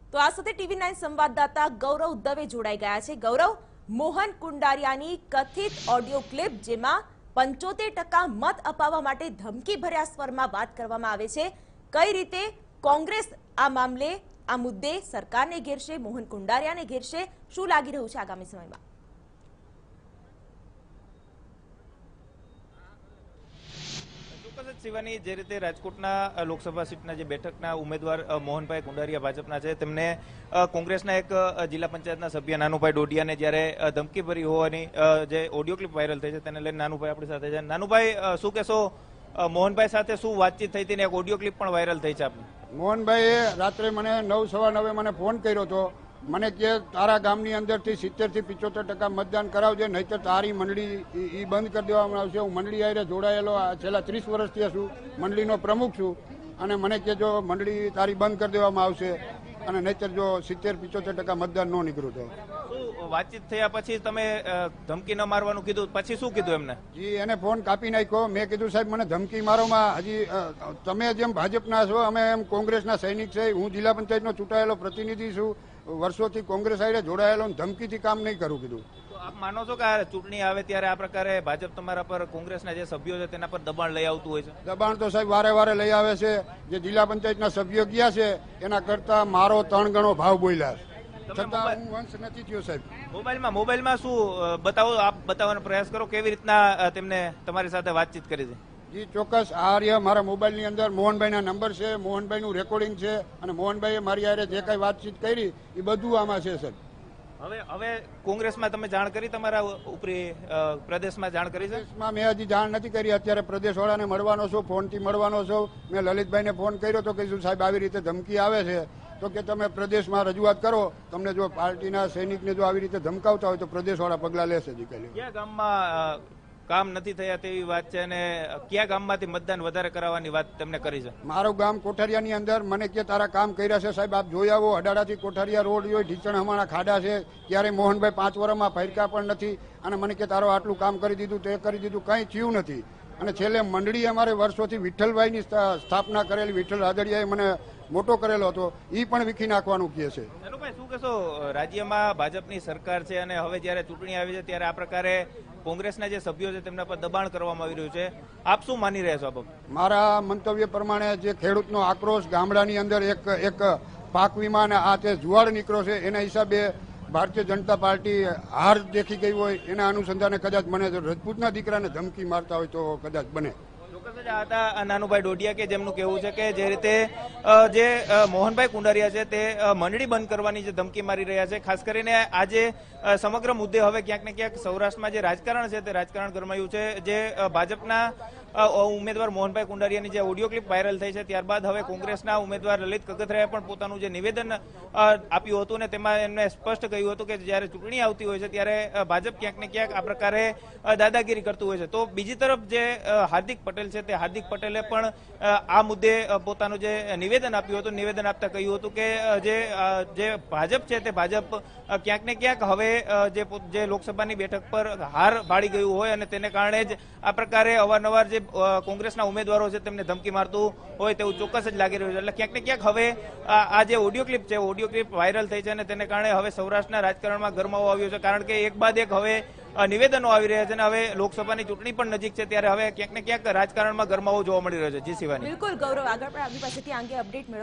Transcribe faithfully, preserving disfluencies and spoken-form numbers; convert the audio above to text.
તો આ સાથે ટીવી નાઇન સંવાદદાતા ગૌરવ દવે જોડાઈ ગયા છે। ગૌરવ, મોહન કુંડારિયાની કથિત ઓડિયો ક્લિપ જેમાં પંચોતેર ટકા મત અપાવવા માટે ધમકી ભર્યા સ્વરમાં વાત કરવામાં આવે છે, કઈ રીતે કોંગ્રેસ આ મામલે આ મુદ્દે સરકારને ઘેરશે, મોહન કુંડારિયાને ઘેરશે, શું લાગી રહ્યું છે આગામી સમયમાં? શિવાની, જે રીતે રાજકોટના લોકસભા સીટના જે બેઠકના ઉમેદવાર મોહનભાઈ કુંડારિયા ભાજપના છે, તેમને કોંગ્રેસના એક જિલ્લા પંચાયતના સભ્ય નાનુભાઈ ડોડિયાને જ્યારે ધમકી ભરી હોવાની જે ઓડિયો ક્લિપ વાયરલ થઈ છે તેને લઈને નાનુભાઈ આપણી સાથે છે। નાનુભાઈ, શું કહેશો, મોહનભાઈ સાથે શું વાતચીત થઈ હતી ને એક ઓડિયો ક્લિપ પણ વાયરલ થઈ છે આપની? મોહનભાઈએ રાત્રે મને નવ સવા નવે મને ફોન કર્યો હતો। મને કે તારા ગામની અંદરથી સિત્તેર થી પિચોતેર ટકા મતદાન કરાવજે, નહીતર તારી મંડળી એ બંધ કરી દેવામાં આવશે। હું મંડળી આરે જોડાયેલો છેલ્લા ત્રીસ વર્ષથી છું, મંડળીનો પ્રમુખ છું, અને મને કે જો મંડળી તારી બંધ કરી દેવામાં આવશે અને નહીતર જો સિત્તેર પિચોતેર ટકા મતદાન ન નીકળ્યું તો। શું વાતચીત થયા પછી તમે ધમકી ન મારવાનું કીધું, પછી શું કીધું એમને? જી, એને ફોન કાપી નાખ્યો। મેં કીધું સાહેબ મને ધમકી મારોમાં, હજી તમે જેમ ભાજપના છો અમે એમ કોંગ્રેસના સૈનિક છે, હું જિલ્લા પંચાયતનો ચૂંટાયેલો પ્રતિનિધિ છું, વર્ષોથી કોંગ્રેસ આડે જોડાયેલો, ધમકીથી કામ નહીં કરું કીધું। આપ માનો છો કે આ ચૂંટણી આવે ત્યારે આ પ્રકારે ભાજપ તમારા પર, કોંગ્રેસના જે સભ્યો છે તેના પર દબાણ લઈ આવતું હોય છે? દબાણ તો સાહેબ વારે વારે લઈ આવે છે। જે જિલ્લા પંચાયતના સભ્યો ગયા છે એના કરતા મારો ત્રણ ગણો ભાવ બોલ્યા, છતાં હું વંશ નથી થયો સાહેબ। મોબાઈલમાં મોબાઈલમાં શું બતાવો, આપ બતાવવાનો પ્રયાસ કરો, કેવી રીતના તેમને તમારી સાથે વાતચીત કરી છે? જી ચોક્કસ, આ રહ્યા મારા મોબાઈલની અંદર મોહનભાઈના નંબર છે, મોહનભાઈનું રેકોર્ડિંગ છે, અને મોહનભાઈએ મારી હારે જે કઈ વાતચીત કરી એ બધું આમાં છે સર। હવે હવે કોંગ્રેસમાં તમે જાણ કરી, તમારા ઉપરી પ્રદેશમાં જાણ કરી છે? પ્રદેશમાં મેં હજી જાણ નથી કરી, અત્યારે પ્રદેશવાળાને મળવાનો છું, ફોનથી મળવાનો છું। મેં લલિતભાઈને ફોન કર્યો તો કીધું સાહેબ આવી રીતે ધમકી આવે છે તો કે તમે પ્રદેશમાં રજૂઆત કરો, તમને જો પાર્ટીના સૈનિકને જો આવી રીતે ધમકાવતા હોય તો પ્રદેશવાળા પગલાં લેશે। કયા ગામમાં કામ નથી થયા તેવી વાત છે, અને કયા ગામમાંથી મતદાન વધારે કરાવવાની વાત તેમને કરી છે? મારું ગામ કોઠારિયાની અંદર મને કે તારા કામ કર્યા છે સાહેબ, આપ જોઈ આવો, અડાડાથી કોઠારિયા રોડ જોઈ, ઢીચણ હમાણા ખાડા છે, ક્યારે મોહનભાઈ પાંચ વર્ષમાં ફરકા પણ નથી, અને મને કે તારો આટલું કામ કરી દીધું, તે કરી દીધું, કંઈ થયું નથી। અને છેલ્લે મંડળી અમારે વર્ષોથી વિઠ્ઠલભાઈની સ્થાપના કરેલી, વિઠ્ઠલ રાદડિયાએ મને મોટો કરેલો હતો, એ પણ વીખી નાખવાનું કહે છે। શું કહેશો, રાજ્યમાં ભાજપની સરકાર છે અને હવે જયારે ચૂંટણી આવી છે ત્યારે આ પ્રકારે કોંગ્રેસના જે સભ્યો છે તેમના પર દબાણ કરવામાં આવી રહ્યું છે, આપ શું માની રહ્યા છો આ બાબત? મારા મંતવ્ય પ્રમાણે જે ખેડૂતનો આક્રોશ ગામડાની અંદર એક એક પાક વીમા અને આ તે જુવાળ નીકળ્યો છે, એના હિસાબે ભારતીય જનતા પાર્ટી હાર દેખી ગઈ હોય, એના અનુસંધાને કદાચ મને રજપૂતના દીકરાને ધમકી મારતા હોય તો કદાચ બને। હતા નાનુભાઈ ડોડિયા કે જેમનું કહેવું છે કે જે રીતે જે મોહનભાઈ કુંડારિયા છે તે મંડળી બંધ કરવાની જે ધમકી મારી રહ્યા છે, ખાસ કરીને આજે સમગ્ર મુદ્દે હવે ક્યાંક ને ક્યાંક સૌરાષ્ટ્રમાં જે રાજકારણ છે તે રાજકારણ ગરમાયું છે। જે ભાજપના ઉમેદવાર મોહનભાઈ કુંડારિયાની જે ઓડિયો ક્લિપ વાયરલ થઈ છે ત્યારબાદ હવે કોંગ્રેસના ઉમેદવાર લલિત કગથરાએ પણ પોતાનું જે નિવેદન આપ્યું હતું ને તેમાં એમને સ્પષ્ટ કહ્યું હતું કે જ્યારે ચૂંટણી આવતી હોય છે ત્યારે ભાજપ ક્યાંક ને ક્યાંક આ પ્રકારે દાદાગીરી કરતું હોય છે। તો બીજી તરફ જે હાર્દિક પટેલ છે તે હાર્દિક પટેલે પણ આ મુદ્દે પોતાનું જે નિવેદન આપ્યું હતું, નિવેદન આપતા કહ્યું હતું કે જે જે ભાજપ છે તે ભાજપ ક્યાંક ને ક્યાંક હવે જે જે લોકસભાની બેઠક પર હાર ભાળી ગયું હોય અને તેને કારણે જ આ પ્રકારે અવારનવાર જે કોંગ્રેસના ઉમેદવારો છે તેમને ધમકી મારતું હોય તેવું ચોક્કસ જ લાગી રહ્યું છે। એટલે ક્યાંક ને ક્યાંક હવે આ જે ઓડિયો ક્લિપ છે, ઓડિયો ક્લિપ વાયરલ થઈ છે અને તેને કારણે હવે સૌરાષ્ટ્રના રાજકારણમાં ગરમાવો આવ્યો છે, કારણ કે એક બાદ એક હવે નિવેદનો આવી રહ્યા છે અને હવે લોકસભાની ચૂંટણી પણ નજીક છે ત્યારે હવે ક્યાંક ને ક્યાંક રાજકારણમાં ગરમાવો જોવા મળી રહ્યો છે। જી શિવાની। બિલકુલ ગૌરવ, આગળ પણ આપણી પાસેથી આ અંગે અપડેટ